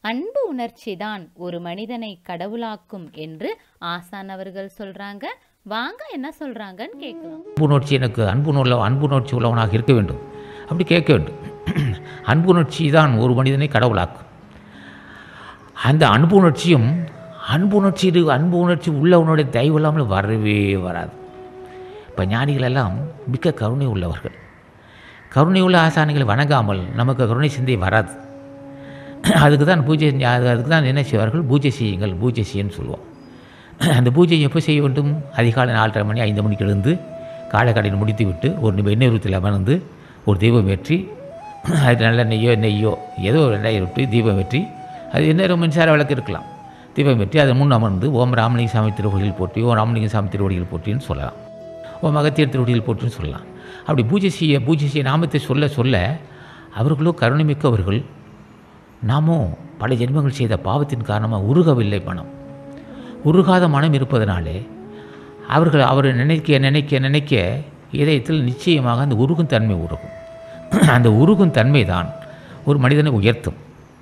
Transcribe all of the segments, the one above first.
அன்பு உணர்ச்சி தான் ஒரு மனிதனை கடவுளாக்கும் என்று ஆசான் அவர்கள் சொல்றாங்க. வாங்க என்ன சொல்றாங்கன்னு கேட்கலாம். அன்பு உணர்ச்சி எனக்கு அன்பு உணர்ச்சி உள்ளவனாக இருக்க வேண்டும், அப்படி கேட்க வேண்டும். அன்பு உணர்ச்சி தான் ஒரு மனிதனை கடவுளாக்கும். அந்த அன்பு உணர்ச்சி உள்ளவனுடைய தயவு இல்லாமல் வரவே வராது. இப்போ ஞானிகள் எல்லாம் மிக்க கருணை உள்ளவர்கள். கருணை உள்ள ஆசானிகளை வணங்காமல் நமக்கு கருணை சிந்தை வராது. அதுக்கு தான் என்ன செய்வார்கள், பூஜை செய்யுன்னு சொல்லுவோம். அந்த பூஜை எப்போ செய்ய வேண்டும்? அதிகாலை 4:30 மணி 5 மணிக்கு எழுந்து காலைக்கடையில் முடித்து விட்டு ஒரு எண்ணெய் அமர்ந்து ஒரு தீபம் ஏற்றி, அது நல்ல நெய்யோ ஏதோ 2 விட்டு தீபம் ஏற்றி, அது என்ன மின்சார விளக்கு இருக்கலாம், தீபம் ஏற்றி அதை முன் அமர்ந்து ஓம் ராமலிங்க சாமி திருவடியில் போற்றி, ஓம் ராமலிங்க சாமி திருவடியில் போற்றின்னு சொல்லலாம், ஓம் அகத்தியர் திருவடியில் போற்றின்னு சொல்லலாம். அப்படி பூஜை செய்ய நாமத்தை சொல்ல அவர்களோ கருணைமிக்கவர்கள். நாமும் பல ஜென்மங்கள் செய்த பாவத்தின் காரணமாக உருகவில்லை மனம். உருகாத மனம் இருப்பதனாலே அவர் நினைக்க இதயத்தில் நிச்சயமாக அந்த உருகும் தன்மை உருகும். அந்த உருகும் தன்மை தான் ஒரு மனிதனை உயர்த்தும்.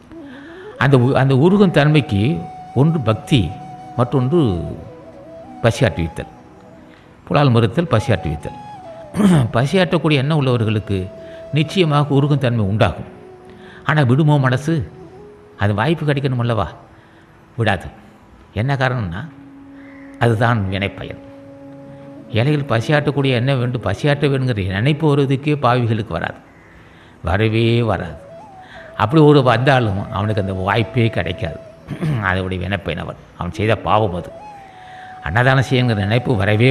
அந்த உருகும் தன்மைக்கு ஒன்று பக்தி, மற்றொன்று பசியாற்றுவித்தல், புலால் மறுத்தல், பசியாற்றுவித்தல். பசியாற்றக்கூடிய எண்ணம் உள்ளவர்களுக்கு நிச்சயமாக உருகும் தன்மை உண்டாகும். ஆனால் விடுமோ மனசு? அது வாய்ப்பு கிடைக்கணும் அல்லவா? விடாது. என்ன காரணம்னா அதுதான் வினைப்பயன். இலைகள் பசியாற்றக்கூடிய எண்ணம் வேண்டும், பசியாற்ற வேணுங்கிற நினைப்பு வருவதுக்கே பாவிகளுக்கு வரவே வராது. அப்படி ஒரு வந்தாலும் அவனுக்கு அந்த வாய்ப்பே கிடைக்காது. அதோடைய வினைப்பயன் அவன் செய்த பாவம் அது. அன்னதானம் செய்யுங்கிற நினைப்பு வரவே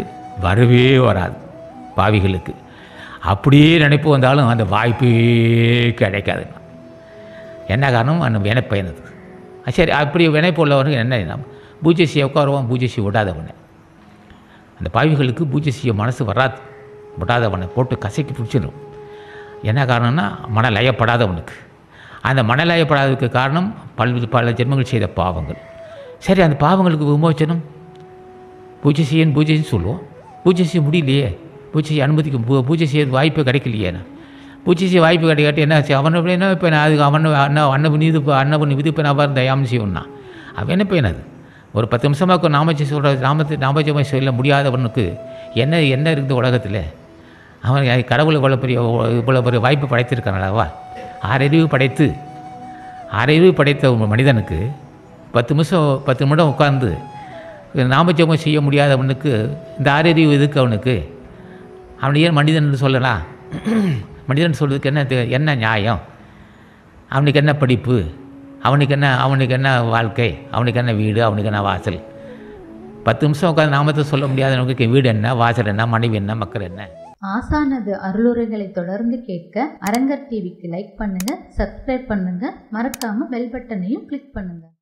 வராது பாவிகளுக்கு. அப்படியே நினைப்பு வந்தாலும் அந்த வாய்ப்பே கிடைக்காது. என்ன காரணம்? அந்த வினைப்பயன் அது. சரி, அப்படி வினைப்பு உள்ளவர்கள் என்ன, பூஜை செய்ய உட்காருவான், பூஜை செய்ய விடாதவனை. அந்த பாவிகளுக்கு பூஜை செய்ய மனசு விடாதவனை போட்டு கசக்கி பிடிச்சிடும். என்ன காரணம்னா மனலயப்படாதவனுக்கு. அந்த மனலயப்படாததுக்கு காரணம் பல ஜென்மங்கள் செய்த பாவங்கள். சரி, அந்த பாவங்களுக்கு விமோச்சனம் பூஜை செய்யன்னு சொல்லுவோம். பூஜை செய்ய முடியலையே, பூஜை செய்ய வாய்ப்பு கிடைக்கலையே. பூஜை செய்ய வாய்ப்பு கிடைக்காட்டி என்ன ஆச்சு? அவனை என்ன இப்போ நான் அதுக்கு அன்னபன் விதிப்பை நான் தயாமல் செய்யணும்னா அவன் என்ன பையன்? அது ஒரு 10 நிமிஷமாக நாமஜபம் சொல்ல முடியாதவனுக்கு என்ன இருக்குது உலகத்தில்? அவன் கடவுள் இவ்வளோ பெரிய வாய்ப்பு படைத்திருக்கானவா? ஆறறிவு படைத்த ஒரு மனிதனுக்கு 10 நிமிடம் உட்கார்ந்து நாமஜபம் செய்ய முடியாதவனுக்கு இந்த ஆறறிவு எதுக்கு அவனுக்கு? அவனை ஏன் மனிதன் சொல்லலாம்? மனிதன் சொல்கிறதுக்கு என்ன நியாயம்? அவனுக்கு என்ன படிப்பு, அவனுக்கு என்ன வாழ்க்கை, அவனுக்கு என்ன வீடு, அவனுக்கு என்ன வாசல்? 10 நிமிஷம் உட்காந்து நாமத்தை சொல்ல முடியாதவனுக்கு வீடு என்ன, வாசல் என்ன, மனைவி என்ன, மக்கள் என்ன? ஆசானது அருளுரைகளை தொடர்ந்து கேட்க அரங்கர் டிவிக்கு லைக் பண்ணுங்க, சப்ஸ்கிரைப் பண்ணுங்க, மறக்காம பெல் பட்டனையும் கிளிக் பண்ணுங்க.